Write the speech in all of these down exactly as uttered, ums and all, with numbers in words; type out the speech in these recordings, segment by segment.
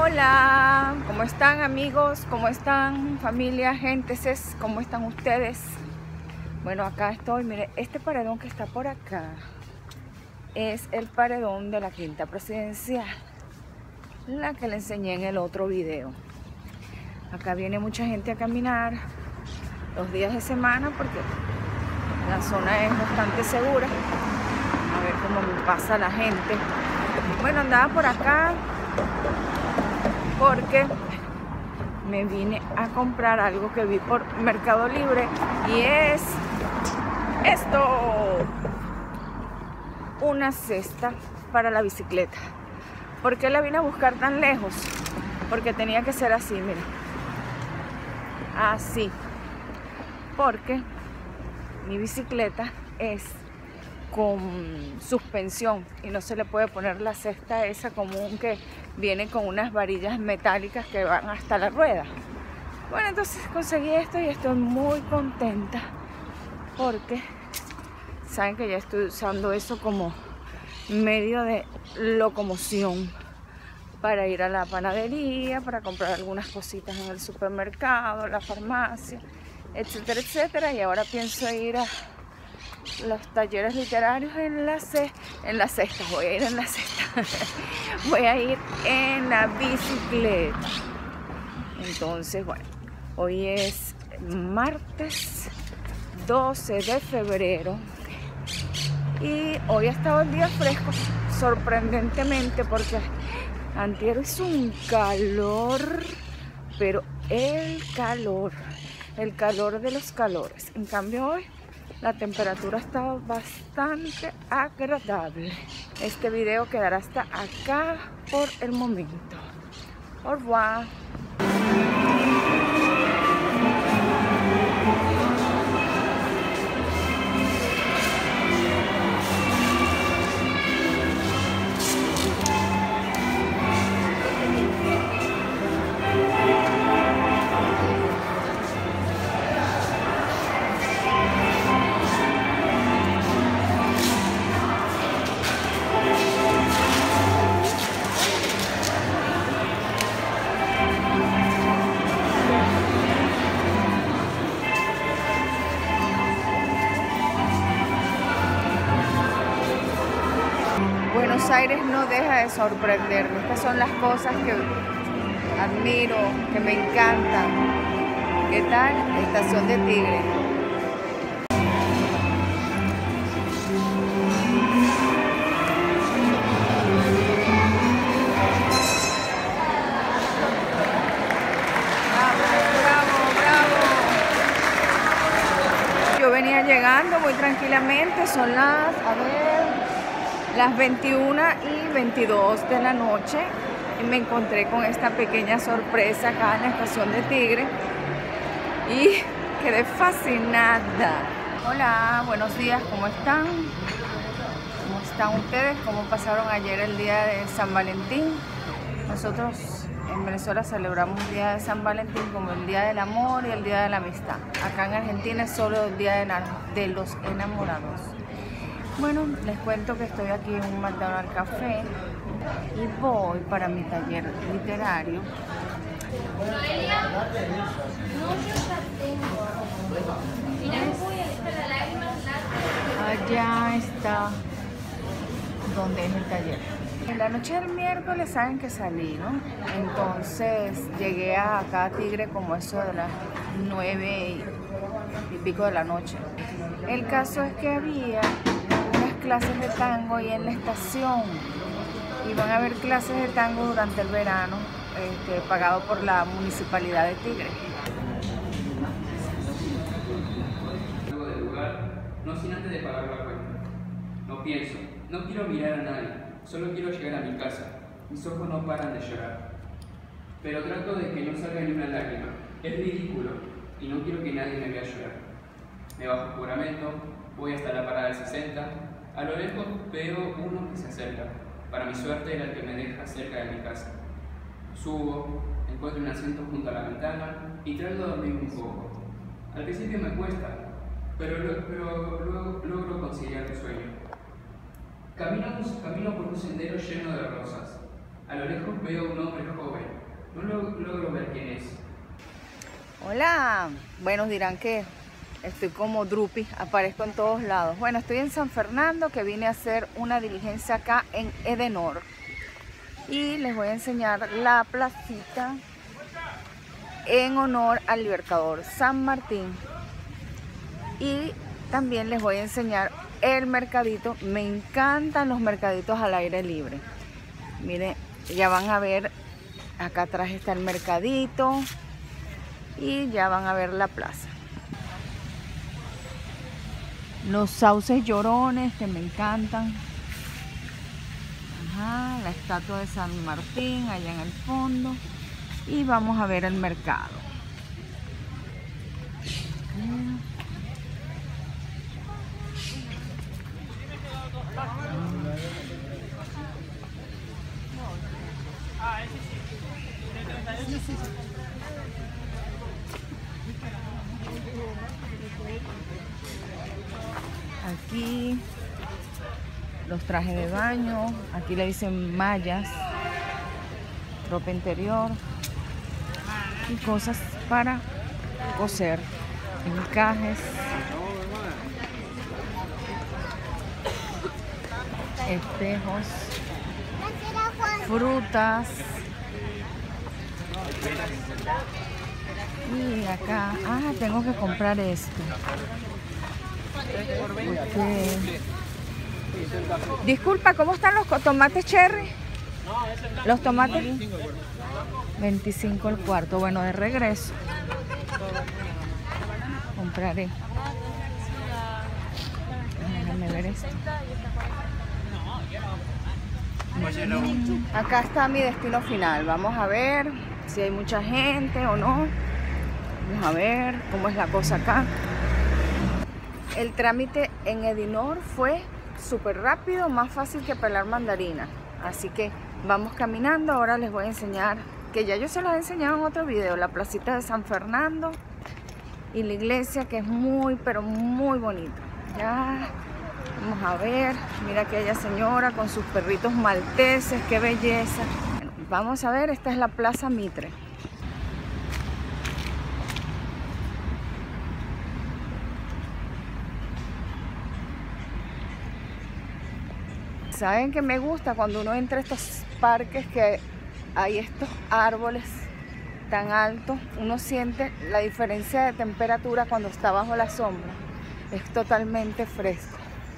Hola, ¿cómo están amigos? ¿Cómo están familia, gentes? ¿Cómo están ustedes? Bueno, acá estoy, mire, este paredón que está por acá es el paredón de la Quinta Presidencial, la que le enseñé en el otro video. Acá viene mucha gente a caminar los días de semana porque la zona es bastante segura. A ver cómo me pasa la gente. Bueno, andaba por acá porque me vine a comprar algo que vi por Mercado Libre y es esto, una cesta para la bicicleta. ¿Por qué la vine a buscar tan lejos? Porque tenía que ser así, miren, así, porque mi bicicleta es con suspensión y no se le puede poner la cesta esa común que viene con unas varillas metálicas que van hasta la rueda. Bueno, entonces conseguí esto y estoy muy contenta porque saben que ya estoy usando eso como medio de locomoción para ir a la panadería, para comprar algunas cositas en el supermercado, la farmacia, etcétera, etcétera. Y ahora pienso ir a los talleres literarios en la, ce en la cesta, voy a ir en la cesta, voy a ir en la bicicleta. Entonces, bueno, hoy es martes doce de febrero y hoy ha estado el día fresco, sorprendentemente, porque antier hizo un calor, pero el calor, el calor de los calores. En cambio hoy la temperatura ha estado bastante agradable. Este video quedará hasta acá por el momento. Au revoir. Buenos Aires no deja de sorprenderme. Estas son las cosas que admiro, que me encantan. ¿Qué tal? Estación de Tigre. Bravo, bravo, bravo. Yo venía llegando muy tranquilamente, son las, a ver, las veintiuna y veintidós de la noche y me encontré con esta pequeña sorpresa acá en la estación de Tigre y quedé fascinada. Hola, buenos días, ¿cómo están? ¿Cómo están ustedes? ¿Cómo pasaron ayer el día de San Valentín? Nosotros en Venezuela celebramos el día de San Valentín como el día del amor y el día de la amistad. Acá en Argentina es solo el día de, la, de los enamorados. Bueno, les cuento que estoy aquí en un McDonald's Café y voy para mi taller literario. Allá está donde es el taller. En la noche del miércoles saben que salí, ¿no? Entonces llegué a acá a Tigre como eso de las nueve y pico de la noche. El caso es que había clases de tango y en la estación y van a haber clases de tango durante el verano, este, pagado por la municipalidad de Tigre. Luego del lugar, no sin antes de pagar la cuenta. No pienso, no quiero mirar a nadie, solo quiero llegar a mi casa. Mis ojos no paran de llorar, pero trato de que no salga ni una lágrima. Es ridículo y no quiero que nadie me vea llorar. Me bajo el juramento, voy hasta la parada del sesenta. A lo lejos veo uno que se acerca. Para mi suerte era el que me deja cerca de mi casa. Subo, encuentro un asiento junto a la ventana y trato de dormir un poco. Al principio me cuesta, pero, pero luego logro conciliar el sueño. Camino, camino por un sendero lleno de rosas. A lo lejos veo a un hombre joven, No logro, logro ver quién es. Hola, bueno, dirán que estoy como Drupi, aparezco en todos lados. Bueno, estoy en San Fernando, que vine a hacer una diligencia acá en Edenor. Y les voy a enseñar la placita en honor al Libertador San Martín. Y también les voy a enseñar el mercadito. Me encantan los mercaditos al aire libre. Miren, ya van a ver, acá atrás está el mercadito. Y ya van a ver la plaza. Los sauces llorones que me encantan. Ajá, la estatua de San Martín allá en el fondo. Y vamos a ver el mercado. Aquí los trajes de baño, aquí le dicen mallas, ropa interior y cosas para coser, encajes, espejos, frutas. Y acá, ah, tengo que comprar esto. Okay. Disculpa, ¿cómo están los tomates cherry? Los tomates veinticinco el cuarto. Bueno, de regreso compraré. Déjame ver esto. Acá está mi destino final. Vamos a ver si hay mucha gente o no. Vamos a ver cómo es la cosa acá. El trámite en Edenor fue súper rápido, más fácil que pelar mandarina. Así que vamos caminando. Ahora les voy a enseñar, que ya yo se los he enseñado en otro video, la placita de San Fernando y la iglesia, que es muy, pero muy bonita. Ya, vamos a ver. Mira aquella señora con sus perritos malteses, qué belleza. Bueno, vamos a ver, esta es la Plaza Mitre. ¿Saben qué me gusta? Cuando uno entra a estos parques que hay estos árboles tan altos, uno siente la diferencia de temperatura cuando está bajo la sombra. Es totalmente fresco.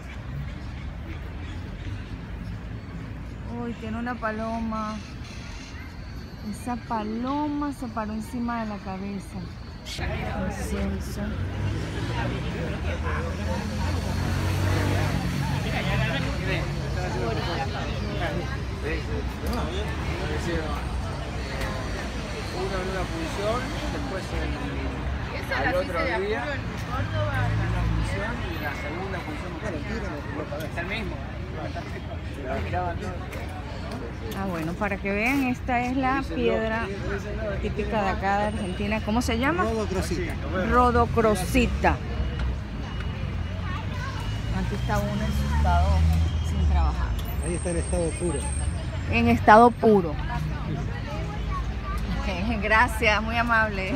Uy, tiene una paloma. Esa paloma se paró encima de la cabeza. Incienso. Uno en una función, después en, al otro día en una función y la segunda función está el mismo. Ah, bueno, para que vean, esta es la piedra típica de acá de Argentina. ¿Cómo se llama? Rodocrosita. Rodocrosita. Aquí está uno en su estado sin trabajar. Ahí está en estado puro. En estado puro. Okay, gracias, muy amable.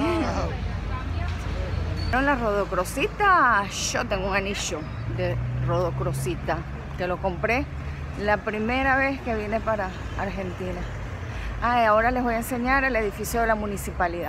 Pero la rodocrosita, yo tengo un anillo de rodocrosita que lo compré la primera vez que vine para Argentina. Ah, y ahora les voy a enseñar el edificio de la municipalidad.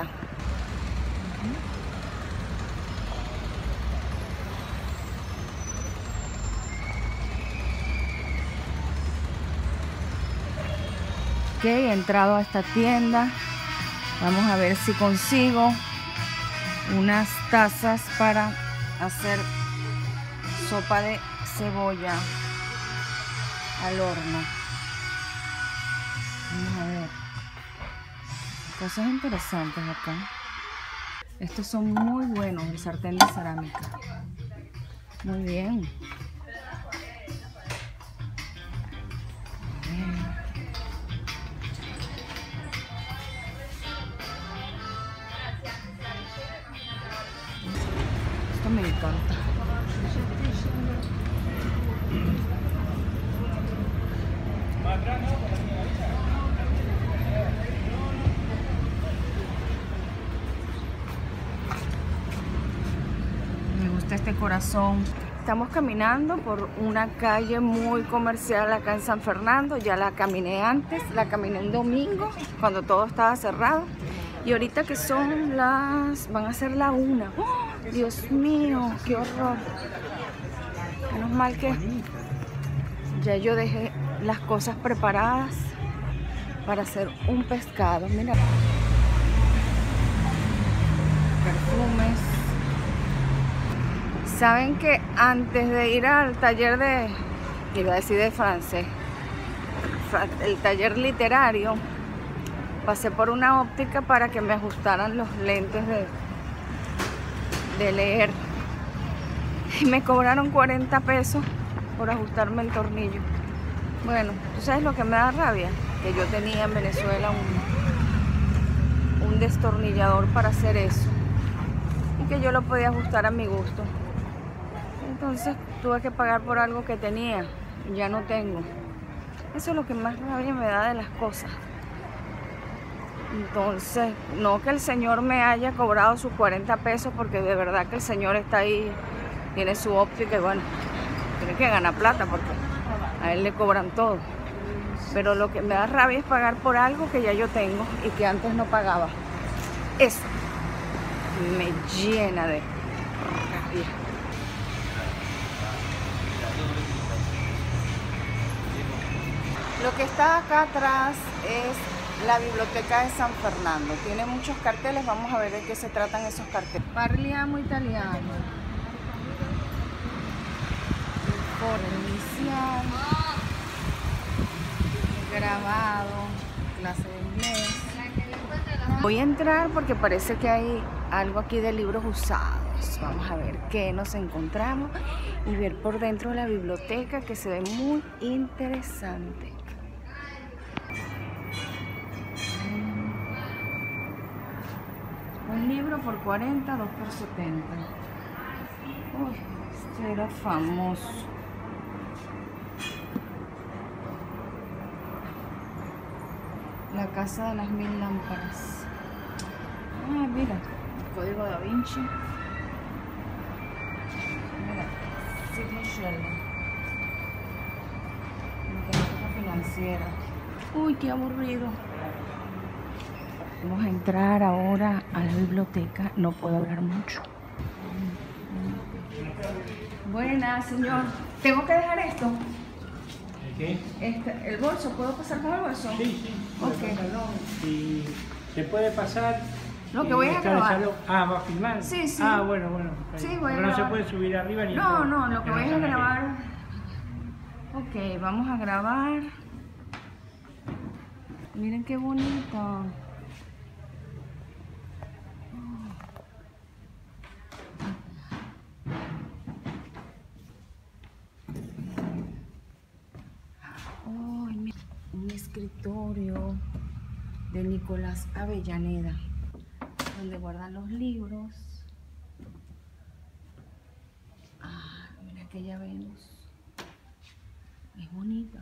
Ok, he entrado a esta tienda. Vamos a ver si consigo unas tazas para hacer sopa de cebolla al horno. Vamos a ver. Cosas interesantes acá. Estos son muy buenos, el sartén de cerámica. Muy bien. Esto me encanta. corazón. Estamos caminando por una calle muy comercial acá en San Fernando. Ya la caminé antes, la caminé un domingo cuando todo estaba cerrado. Y ahorita que son las... van a ser la una. ¡Oh, Dios mío! ¡Qué horror! Menos mal que ya yo dejé las cosas preparadas para hacer un pescado. Mira. Perfumes. Saben que antes de ir al taller de, iba a decir de francés, el taller literario, pasé por una óptica para que me ajustaran los lentes de, de leer. Y me cobraron cuarenta pesos por ajustarme el tornillo. Bueno, ¿tú sabes lo que me da rabia? Que yo tenía en Venezuela un, un destornillador para hacer eso. Y que yo lo podía ajustar a mi gusto. Entonces tuve que pagar por algo que tenía, ya no tengo. Eso es lo que más rabia me da de las cosas. Entonces, no que el señor me haya cobrado sus cuarenta pesos, porque de verdad que el señor está ahí, tiene su óptica y bueno, tiene que ganar plata porque a él le cobran todo. Pero lo que me da rabia es pagar por algo que ya yo tengo y que antes no pagaba. Eso me llena de rabia. Lo que está acá atrás es la biblioteca de San Fernando. Tiene muchos carteles, vamos a ver de qué se tratan esos carteles. Parliamo italiano. Foro inicial. Grabado. Clase de inglés. Voy a entrar porque parece que hay algo aquí de libros usados. Vamos a ver qué nos encontramos y ver por dentro de la biblioteca, que se ve muy interesante. Un libro por cuarenta, dos por setenta. Uy, este era famoso. La casa de las mil lámparas. Ah, mira, el código da Vinci. Mira, Sidney Sheldon. Matemática financiera. Uy, qué aburrido. Vamos a entrar ahora a la biblioteca. No puedo hablar mucho. Buenas, señor. ¿Tengo que dejar esto? ¿Qué? Este, ¿el bolso? ¿Puedo pasar con el bolso? Sí, sí. Ok. Y se puede pasar. Lo que voy a estar en grabar. salón. Ah, ¿va a filmar? Sí, sí. Ah, bueno, bueno. Sí, Ahí. voy a Pero no se grabar. puede subir arriba ni No, entrar. no, lo que No voy a sabe grabar. Ok, vamos a grabar. Miren qué bonito. Oh, un escritorio de Nicolás Avellaneda, donde guardan los libros. Ah, mira aquella Venus. Es bonita.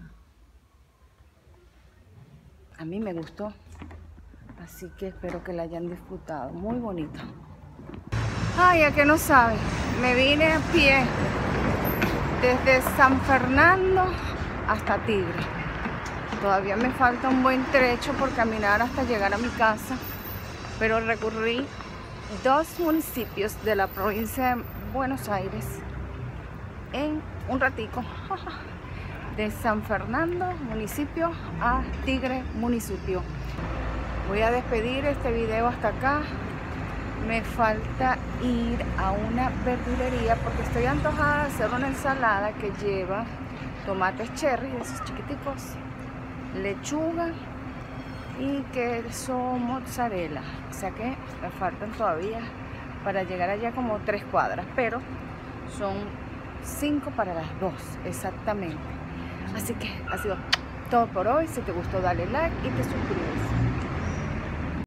A mí me gustó. Así que espero que la hayan disfrutado. Muy bonita. Ay, ¿a qué no sabe? Me vine a pie desde San Fernando hasta Tigre. Todavía me falta un buen trecho por caminar hasta llegar a mi casa, pero recorrí dos municipios de la provincia de Buenos Aires en un ratico. De San Fernando, municipio, a Tigre, municipio. Voy a despedir este video hasta acá. Me falta ir a una verdulería porque estoy antojada de hacer una ensalada que lleva tomates cherry, esos chiquiticos, lechuga y queso mozzarella. O sea que me faltan todavía para llegar allá como tres cuadras, pero son cinco para las dos exactamente. Así que ha sido todo por hoy. Si te gustó, dale like y te suscribes.